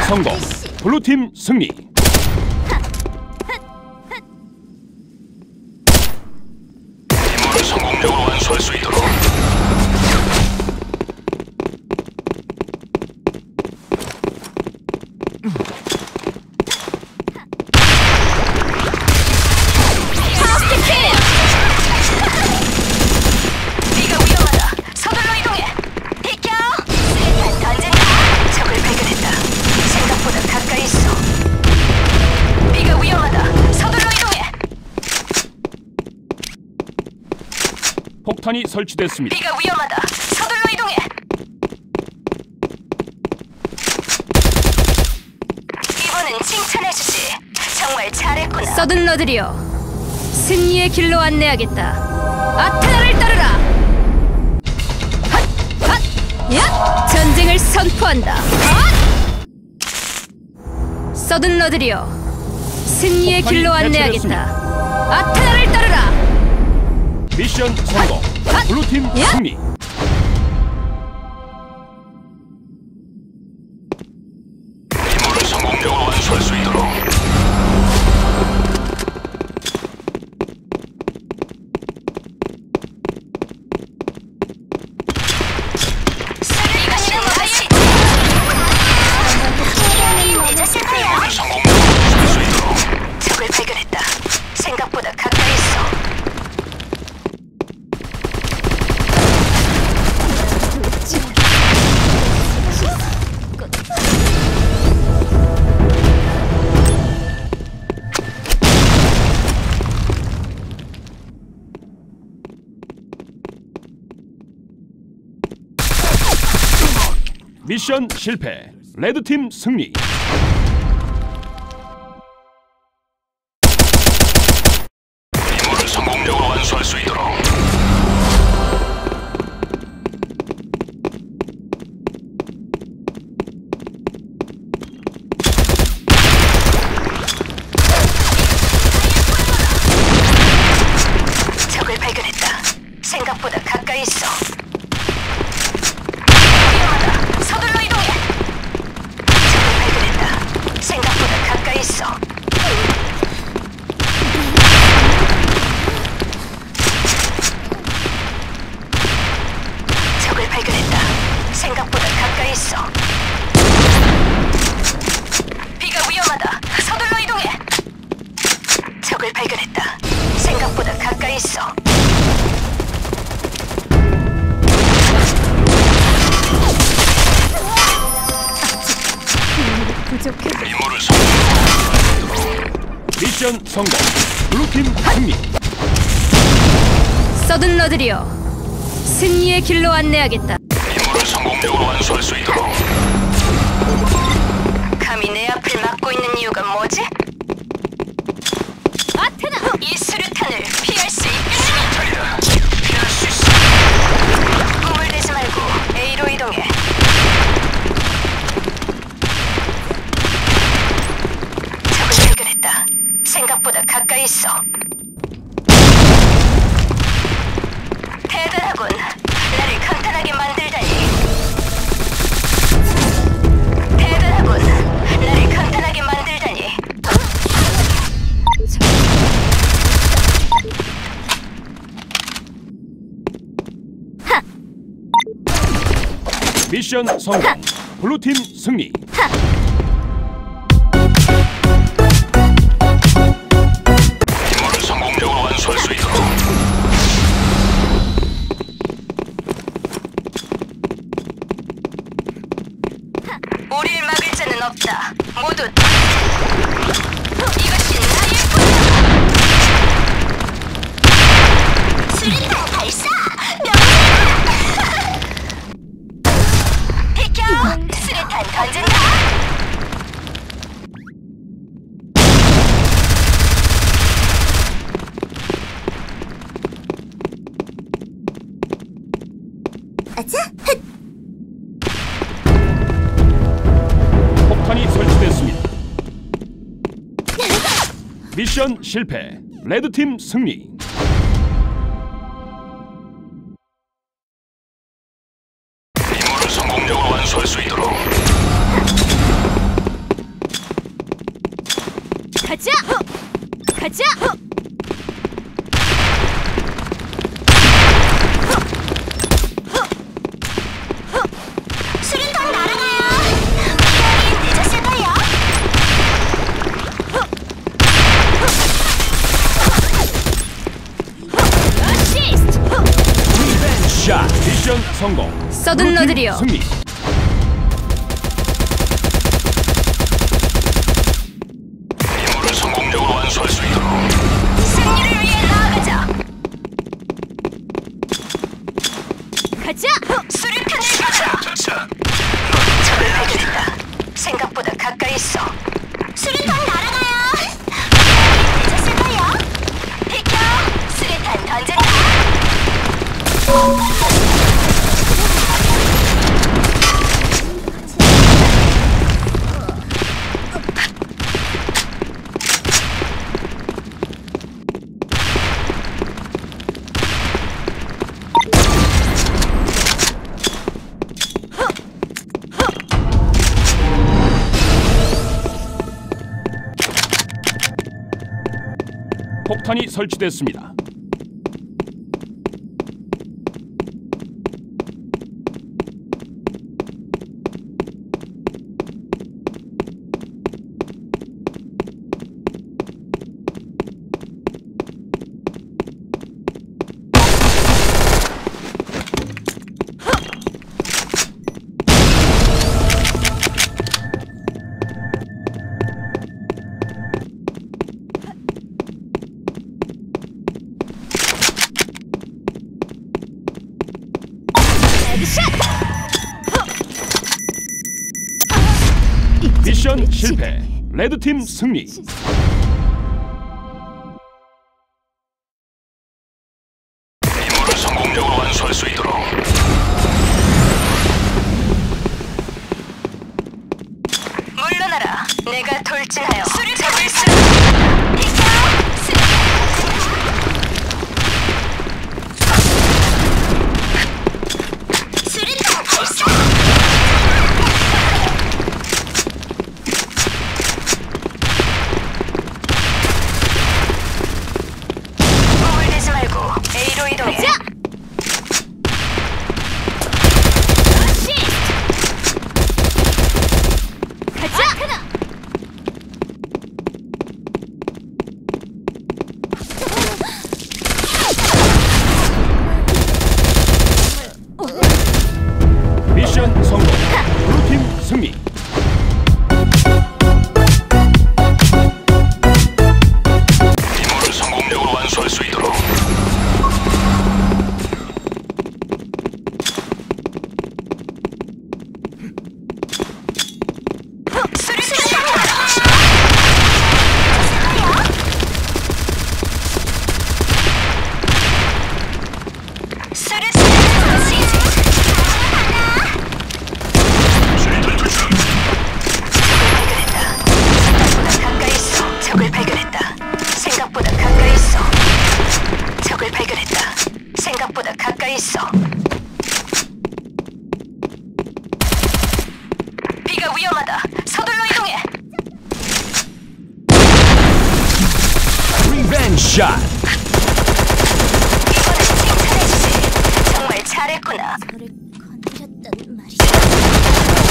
성공. 블루팀 승리. 임무를 성공적으로 완수할 수 있도록. 폭탄이 설치됐습니다. 비가 위험하다. 서둘러 이동해. 이번엔 칭찬해주지. 정말 잘했구나. 서든러들이여, 승리의 길로 안내하겠다. 아테나를 따르라. 핫! 핫! 야! 전쟁을 선포한다. 핫! 서든러들이여, 승리의 길로 안내하겠다. 아테나를 따르라. 미션 성공. 블루팀 승리. 임무를 성공적으로 완수할 수 있도록. 임무를 성공적으로 완수할 수 있도록. 적을 발견했다. 생각보다 가까이 있어. 미션 실패. 레드팀 승리. 임무를 성공적으로 완수할 수 있도록. 적을 발견했다. 생각보다 가까이 있어. 서둘러 이동해. 적을 발견했다. 생각보다 가까이 있어. 적을 발견했다. 생각보다 가까이 있어. 비가 위험하다. 서둘러 이동해. 적을 발견했다. 생각보다 가까이 있어. 임무를 성공적으로 완수할 수 있도록. 미션 성공. 블루팀 승리. 서든러들이여, 승리의 길로 안내하겠다. 임무를 성공적으로 완수할 수 있도록. 감히 내 앞을 막고 있는 이유가 뭐지? 아테나! 이 수류탄을 피할 수 있겠니? 탈이다. 피할 수 있어. 꿈을 대지 말고 A로 이동해. 적을 발견했다. 생각보다 가까이 있어. 대단하군. 나를 간단하게 만들다니. 대단하군. 나를 간단하게 만들다니. 미션 성공. 블루팀 승리. 임무를 성공적으로 완수할 수 있도록. 우릴 막을 자는 없다. 모두 이것이 나의 분노다. 수리탄 발사! 명중이다! 비켜! 수리탄 던진다! 아차! 폭탄이 설치됐습니다. 미션 실패. 레드팀 승리. 임무를 성공적으로 완수할 수 있도록. 가자. 가자. 수류탄 날아가요. 미련이 늦었을까요? 어시스트. 샷. 미션 성공. 서든러들이여. 승리. 임무를 성공적으로 완수할 수 있도록. 승리를 위해 나아가자. 가자. 수류탄을 가자. 자, 적을 발견했다. 생각보다 가까이 있어. 수류탄 날아가요. 미련이 늦었을까요? 비켜. 수류탄 던진다. 폭탄이 설치됐습니다. 미션 실패. 레드팀 승리. 임무를 성공적으로 완수할 수 있도록. 물러나라. 내가 돌진하여 적을 쓰. 비켜. 수류탄 발사. 몸을 대지 말고 A로 이동해. 가자. 미션 성공. 블루팀 승리. 임무를 성공적으로 완수할 수 있도록. 수리탄 투척. 가까이 있어. 적을 발견했다. 생각보다 가까이 있어. 적을 발견했다. 생각보다 가까이 있어. 비가 위험하다. 서둘러 이동해. 리벤지 샷. 이번엔 칭찬해주지. 정말 잘했구나. 저를 건드렸단 말이야.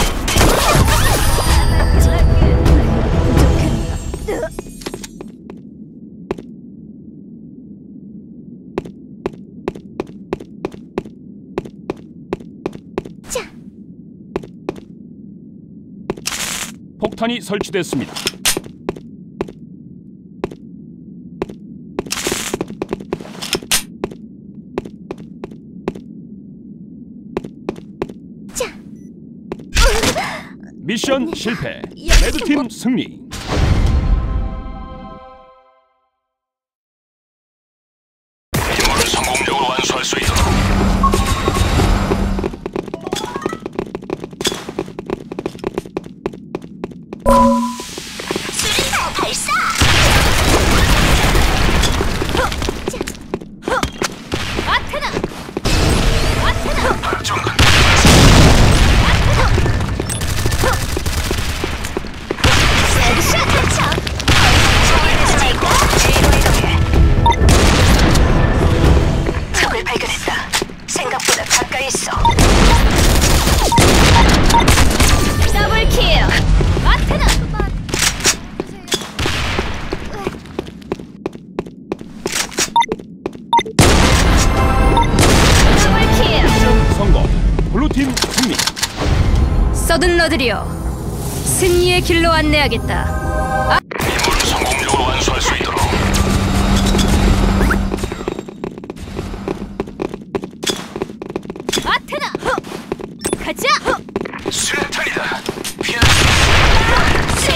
폭탄이 설치됐습니다. 미션 실패. 레드팀 승리. 임무를 성공적으로 완수할 수 있도록. 수류탄 발사. 아테나. 아테나. 발전관. 레드팀 승리. 서든러들이여, 승리의 길로 안내하겠다. 임무를 성공적으로 완수할 수 있도록. 아테나! 가자! 수류탄이다. 피할 수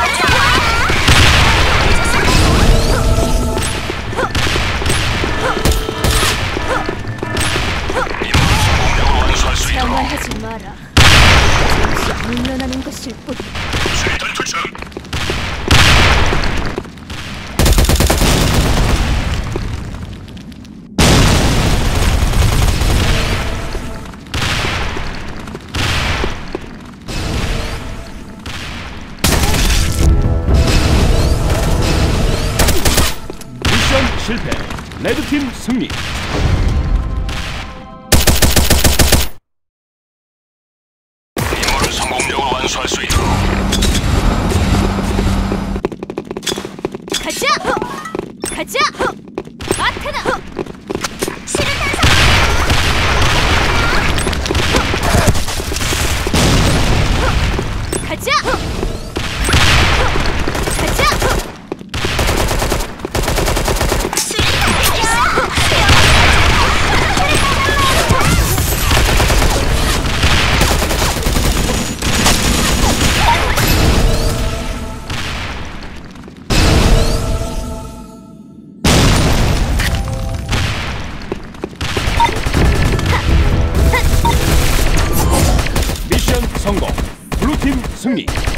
임무를 성공적으로 완수할 수 있도록. 당황하지 마라. 잠시 물러나는 것일 뿐. 수류탄 투척. 미션 실패. 레드팀 승리. 임무를 성공적으로 완수할 수 있도록. 가자! 가자! 아테나! 가자! 가자! 미션 성공. 블루팀 승리.